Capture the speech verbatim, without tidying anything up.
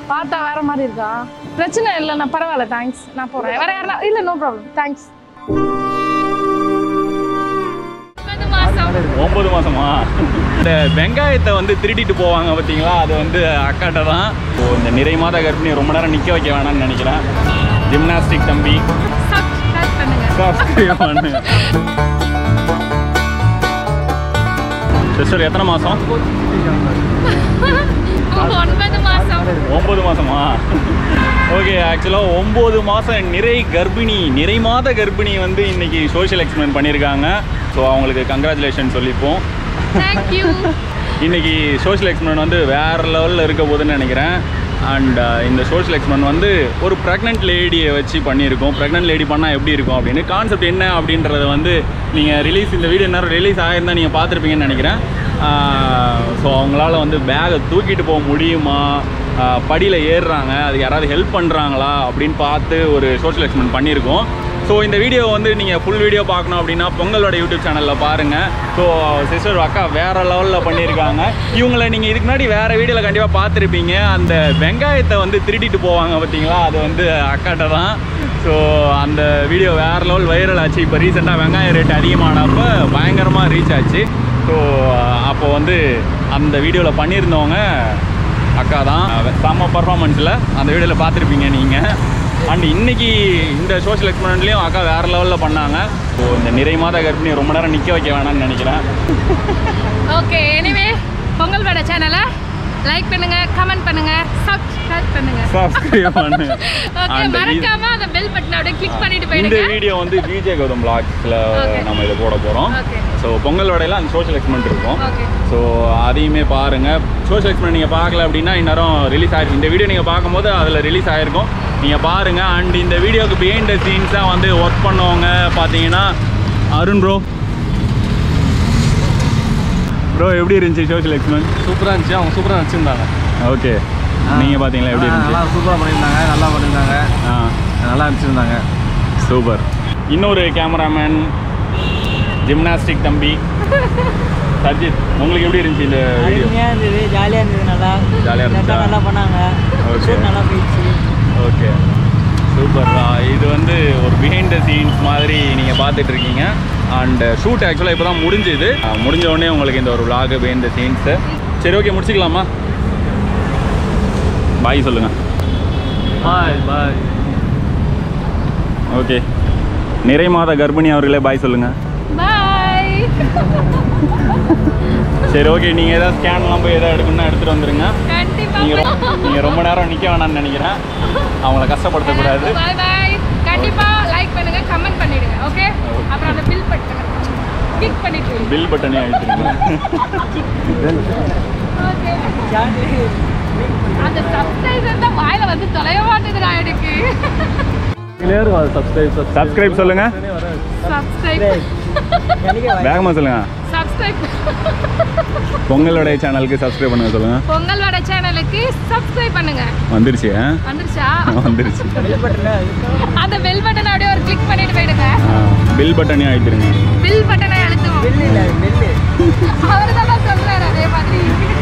பார்த்தா வேற மாதிரி இருக்கா? பிரச்சனை இல்லை, நான் பரவாயில்ல, தேங்க்ஸ், நான் போறேன். வேற யாரா? இல்ல, நோ ப்ராப்ளம், தேங்க்ஸ். ஒன்பது மாசமா? இந்த வெங்காயத்தை வந்து திருடிட்டு போவாங்க பார்த்தீங்களா, அது வந்து அக்காட்ட தான். இந்த நிறை மாத கர்ப்பிணி ரொம்ப நேரம் நிற்க வைக்க வேணாம்னு நினைக்கிறேன். ஜிம்னாஸ்டிக் தம்பி சப்ஸ்கிரைப் பண்ணுங்க. சிஸ்டர் எத்தனை மாதம்? ஒன்பது மாசம். ஒன்பது மாதமா? ஓகே, ஆக்சுவலாக ஒம்பது மாதம் நிறை கர்ப்பிணி, நிறை மாத கர்ப்பிணி வந்து இன்னைக்கு சோஷியல் எக்ஸ்பெரிமெண்ட் பண்ணியிருக்காங்க. ஸோ அவங்களுக்கு கங்க்ராச்சுலேஷன் சொல்லிப்போம். இன்னைக்கு சோஷியல் எக்ஸ்பெரிமெண்ட் வந்து வேறு லெவலில் இருக்க போகுதுன்னு நினைக்கிறேன். அண்ட் இந்த சோஷியல் எக்ஸ்பெரிமெண்ட் வந்து ஒரு ப்ரெக்னென்ட் லேடியை வச்சு பண்ணியிருக்கோம். ப்ரெக்னென்ட் லேடி பண்ணால் எப்படி இருக்கும் அப்படின்னு கான்செப்ட் என்ன அப்படின்றத வந்து நீங்கள் ரிலீஸ் இந்த வீடியோ நேரம் ரிலீஸ் ஆகிருந்தால் நீங்கள் பார்த்துருப்பீங்கன்னு நினைக்கிறேன். ஸோ அவங்களால வந்து பேகை தூக்கிட்டு போக முடியுமா, படியில் ஏறுறாங்க, அது யாராவது ஹெல்ப் பண்ணுறாங்களா அப்படின்னு பார்த்து ஒரு சோஷியல் எக்ஸ்பெரிமெண்ட் பண்ணியிருக்கோம். ஸோ இந்த வீடியோ வந்து நீங்கள் ஃபுல் வீடியோ பார்க்கணும் அப்படின்னா பொங்கலோட யூடியூப் சேனலில் பாருங்கள். ஸோ சிஸ்டர் அக்கா வேறு லெவலில் பண்ணியிருக்காங்க. இவங்களை நீங்கள் இதுக்கு முன்னாடி வேறு வீடியோவில் கண்டிப்பாக பார்த்துருப்பீங்க. அந்த வெங்காயத்தை வந்து திருடிட்டு போவாங்க பார்த்தீங்களா, அது வந்து அக்காட்ட தான். ஸோ அந்த வீடியோ வேறு லெவல் வைரல் ஆச்சு. இப்போ ரீசெண்டாக வெங்காய ரேட் அதிகமானப்போ பயங்கரமாக ரீச் ஆச்சு. ஸோ அப்போ வந்து அந்த வீடியோவில் பண்ணியிருந்தவங்க அக்கா தான். செம்ம பர்ஃபார்மன்ஸில் அந்த வீடியோவில் பார்த்துருப்பீங்க நீங்கள். அண்ட் இன்னைக்கு இந்த சோஷியல் எக்ஸ்பெரிமெண்ட்லேயும் அக்கா வேறு லெவலில் பண்ணாங்க. ஸோ இந்த நிறை மாத கர்ப்பிணி ரொம்ப நேரம் நிற்க வைக்க வேணாம்னு நினைக்கிறேன். ஓகே, எனிவே பொங்கல் வடை சேனலை லைக் பண்ணுங்க, கமெண்ட் பண்ணுங்க, சப்ஸ்கிரைப் பண்ணுங்க. சப்ஸ்கிரைப் பண்ணுங்க. ஓகே, மறக்காம அந்த பெல் பட்டனை அப்படியே கிளிக் பண்ணிட்டு போயிடுங்க. இந்த வீடியோ வந்து விஜய் கௌதம் vlogsல நம்ம இத போட போறோம். ஸோ பொங்கல் வடையில அந்த சோஷியல் எக்ஸ்பெரிமெண்ட் இருக்கும். ஸோ அதையுமே பாருங்க. சோஷியல் எக்ஸ்பெரிமெண்ட் நீங்கள் பார்க்கல அப்படின்னா இந்நேரம் ரிலீஸ் ஆயிருக்கு. இந்த வீடியோ நீங்கள் பார்க்கும்போது அதில் ரிலீஸ் ஆயிருக்கும், நீங்கள் பாருங்க. அண்ட் இந்த வீடியோக்கு பிஹைண்ட் த சீன்ஸாக வந்து ஒர்க் பண்ணவங்க பார்த்தீங்கன்னா அருண் ப்ரோ. ப்ரோ எப்படி இருந்துச்சு சோஷியல் எக்ஸ்பெரிமெண்ட்? சூப்பராக இருந்துச்சு, அவங்க சூப்பராக நடிச்சிருந்தாங்க. ஓகே, நீங்கள் பார்த்தீங்களா எப்படி இருந்துச்சு? நல்லா சூப்பராக பண்ணியிருந்தாங்க, நல்லா பண்ணியிருந்தாங்க, ஆ நல்லா நடிச்சிருந்தாங்க. சூப்பர். இன்னொரு கேமராமேன் ஜிம்னாஸ்டிக் தம்பி சர்ஜித், உங்களுக்கு எப்படி இருந்துச்சு இந்த வீடியோ? அருமையாக இருந்தது, ஜாலியாக இருந்தது, நல்லா ஜாலியாக இருந்துச்சு, நல்லா பண்ணாங்க. ஓகே, நல்லா போயிடுச்சு. Okay, super. இது வந்து ஒரு பிஹைண்ட் த சீன்ஸ் மாதிரி நீங்கள் பார்த்துட்டு இருக்கீங்க. அண்ட் ஷூட் ஆக்சுவலாக இப்போ தான் முடிஞ்சுது. முடிஞ்ச உடனே உங்களுக்கு இந்த ஒரு vlog பிஹைண்ட் த சீன்ஸு. சரி, ஓகே, முடிச்சுக்கலாமா? பாய் சொல்லுங்கள். பாய் பாய். ஓகே, நிறை மாத கர்ப்பிணி அவர்களே பாய் சொல்லுங்கள். பாய். சரி, ஓகே, நீங்கள் ஏதாவது ஸ்கேன்லாம் போய் எதாவது எடுக்கணும்னா எடுத்துகிட்டு வந்துடுங்க. கண்டிப்பா நீங்கள் நீங்கள் ரொம்ப நேரம் நிற்க வேணாம்னு நினைக்கிறேன், அவங்கள கஷ்டப்படுத்தக்கூடாது. பாய் பாய். கண்டிப்பா லைக் பண்ணுங்க, கமெண்ட் பண்ணிடுங்க. ஓகே, அப்புறம் அந்த பில் பட்டனை கிளிக் பண்ணிட்டு பில் பட்டனே அழுத்துருங்க. ஓகே, அந்த சப்ஸ்கிரைபர் தான் வாயில வந்து தொலைய மாட்டேங்குதுடா எனக்கு. சப்ஸ்கிரைப் சப்ஸ்கிரைப் சொல்லுங்க. சப்ஸ்கிரைப் வேகமாக சொல்லுங்க. சப்ஸ்கிரைப். பொங்கலோட சேனலுக்கு சப்ஸ்கிரைப் பண்ணுங்க சொல்லுங்க. பொங்கல் வடை சேனலுக்கு சப்ஸ்கிரைப் பண்ணுங்க. வந்துருச்சு? வந்துருச்சா? வந்துருச்சு. அந்த பெல் பட்டனை அப்படியே ஒரு கிளிக் பண்ணிட்டு போயிடுங்க. பில் பட்டனே அழுத்திருங்க. பில் பட்டனை அழுத்துவோம். அவரு தான் சொல்றாரு அதே மாதிரி.